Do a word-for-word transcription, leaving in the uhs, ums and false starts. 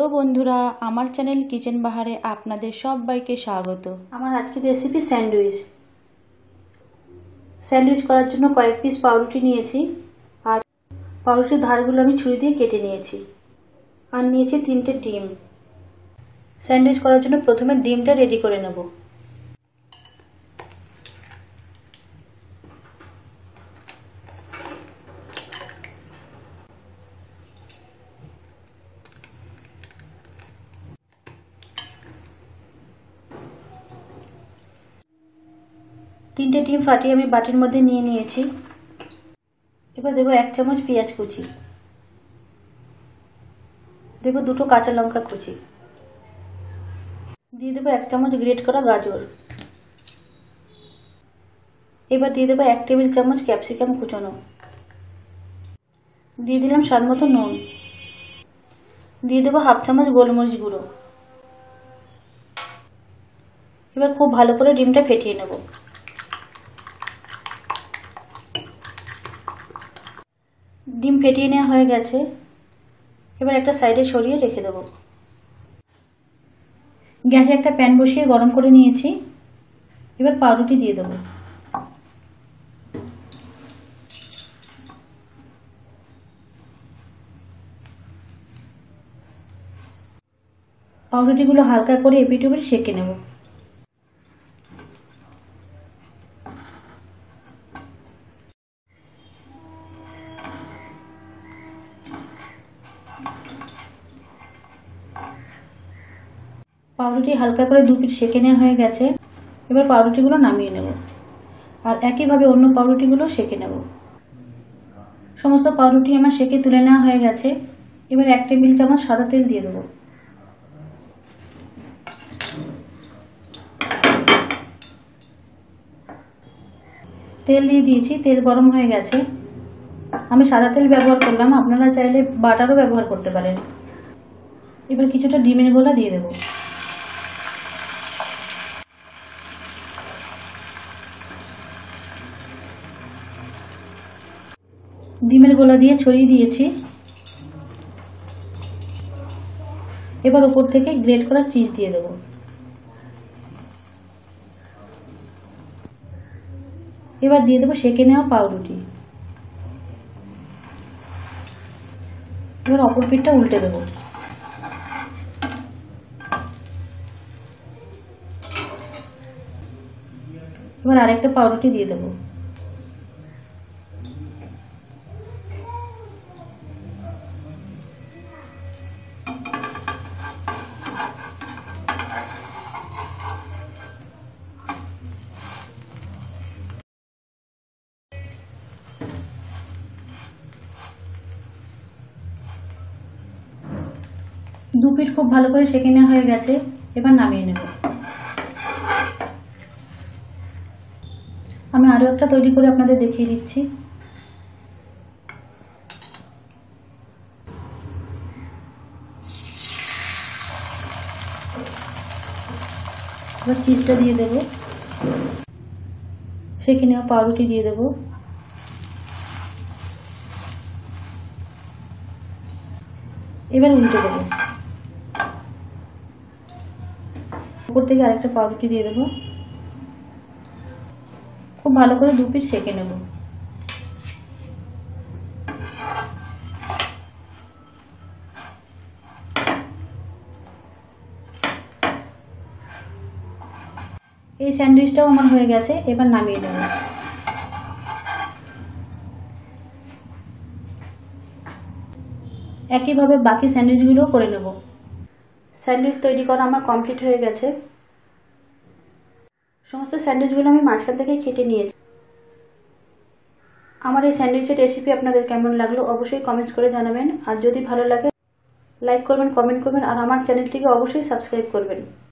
Hello বন্ধুরা, আমার channel kitchen বাহারে আপনাদের সবাইকে স্বাগত। আমার আজকের রেসিপি স্যান্ডউইচ। স্যান্ডউইচ করার জন্য কয়েক পিস পাউরুটি নিয়েছি, আর পাউরুটির ধারগুলো আমি ছুরি দিয়ে কেটে নিয়েছি, আর নিয়েছি তিনটে ডিম। স্যান্ডউইচ করার জন্য প্রথমে ডিমটা রেডি করে নেব। তিনটে ডিম ফাটিয়ে আমি বাটির মধ্যে নিয়ে নিয়েছি। এবার দেবো এক চামচ পেঁয়াজ কুচি, দেবো দুটো কাঁচা লঙ্কা কুচি, দিয়ে দেবো এক চামচ গ্রেট করা গাজর। এবার দিয়ে দেবো এক টেবিল চামচ ক্যাপসিকাম কুচনো, দিয়ে দিলাম স্বাদ মতো নুন, দিয়ে দেবো হাফ চামচ গোলমরিচ গুঁড়ো। এবার খুব ভালো করে ডিমটা ফেটিয়ে নেব। ডিম ফেটিয়ে নেওয়া হয়ে গেছে, এবার একটা সাইডে সরিয়ে রেখে দেব। গ্যাসে একটা প্যান বসিয়ে গরম করে নিয়েছি, এবার পাউরুটি দিয়ে দেব। পাউরুটিগুলো হালকা করে এপিট ওপিট সেঁকে নেব। পাউরুটি হালকা করে দু পিঠ সেঁকে নেওয়া হয়ে গেছে, এবার পাউরুটিগুলো নামিয়ে নেব, আর একইভাবে অন্য পাউরুটিগুলো সেঁকে নেব। সমস্ত পাউরুটি আমার সেঁকে তুলে নেওয়া হয়ে গেছে, এবার এক টেবিল চামচ সাদা তেল দিয়ে দেবো। তেল দিয়ে দিয়েছি, তেল গরম হয়ে গেছে। আমি সাদা তেল ব্যবহার করলাম, আপনারা চাইলে বাটারও ব্যবহার করতে পারেন। এবার কিছুটা ডিমের গোলা দিয়ে দেবো। ডিমের গোলা দিয়ে ছড়িয়ে দিয়েছি। এবার উপর থেকে গ্রেট করা চিজ দিয়ে দেবো। এবার দিয়ে দেবো সেঁকে নেওয়া পাউরুটি। এবার অপর পিঠটা উল্টে দেবো। এবার আরেকটা পাউরুটি দিয়ে দেবো। দু পিঠ খুব ভালো করে সেঁকে নেওয়া হয়ে গেছে, এবার নামিয়ে নেব। আমি আরো একটা তৈরি করে আপনাদের দেখিয়ে দিচ্ছি। এবার চিজটা দিয়ে দেবো, সেঁকে নেওয়া পাউরুটি দিয়ে দেবো, এবার উল্টে দেবো। উপর থেকে আরেকটা পাউরুটি দিয়ে দেবো। খুব ভালো করে দু পিঠ সেঁকে নেব। এই স্যান্ডউইচটাও আমার হয়ে গেছে, এবার নামিয়ে নেব। একইভাবে বাকি স্যান্ডউইচগুলোও করে নেব। স্যান্ডউইচ তৈরি করা আমার কমপ্লিট হয়ে গেছে। সমস্ত স্যান্ডউইচগুলো আমি মাঝখান থেকে কেটে নিয়েছি। আমার এই স্যান্ডউইচের রেসিপি আপনাদের কেমন লাগলো অবশ্যই কমেন্টস করে জানাবেন, আর যদি ভালো লাগে লাইক করবেন, কমেন্ট করবেন, আর আমার চ্যানেলটিকে অবশ্যই সাবস্ক্রাইব করবেন।